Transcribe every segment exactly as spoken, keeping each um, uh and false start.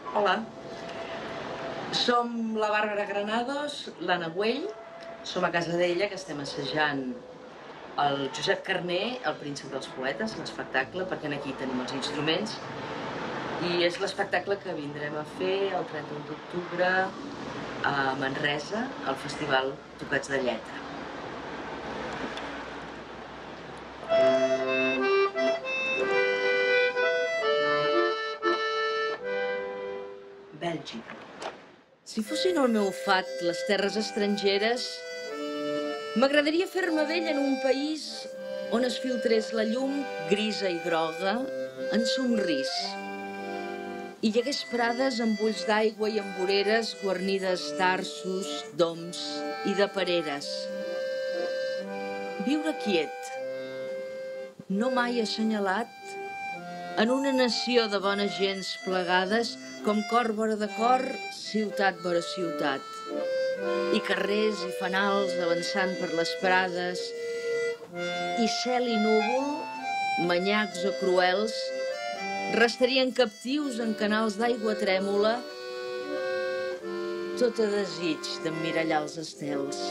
Hola. Som la Bàrbara Granados, l'Anna Güell. Som a casa d'ella, que estem assajant el Josep Carner, el príncep dels poetes, l'espectacle, perquè aquí tenim els instruments. I és l'espectacle que vindrem a fer el trenta-u d'octubre a Manresa, al festival Tocats de Lletra. Bèlgica. Si fossin el meu fat les terres estrangeres, m'agradaria fer-me vell en un país on es filtrés la llum grisa i groga en somrís. I hi hagués prades amb ulls d'aigua i amb voreres guarnides d'arços, d'oms i de pereres. Viure quiet, no mai assenyalat, en una nació de bones gens plegades, com cor vora de cor, ciutat vora ciutat. I carrers i fanals avançant per les prades, i cel i núvol, manyacs o cruels, restarien captius en canals d'aigua trèmola, tot a desig d'emmirallar els estels.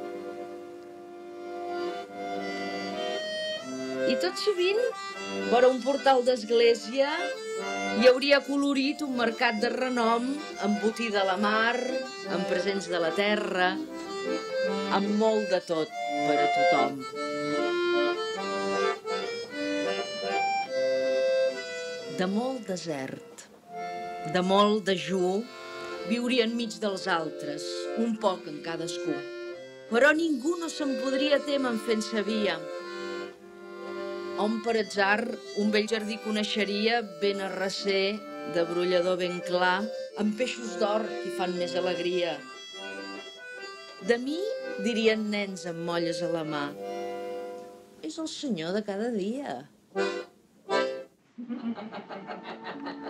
I tot sovint, vora un portal d'església, hi hauria colorit un mercat de renom amb botí de la mar, amb presents de la terra, amb molt de tot per a tothom. De molt desert, de molt dejú, viurien mig dels altres, un poc en cadascú. Però ningú no se'n podria témer en fent-se via. On per atzar un vell jardí coneixeria ben arrecer, de brollador ben clar, amb peixos d'or que fan més alegria. De mi dirien nens amb molles a la mà. És el senyor de cada dia.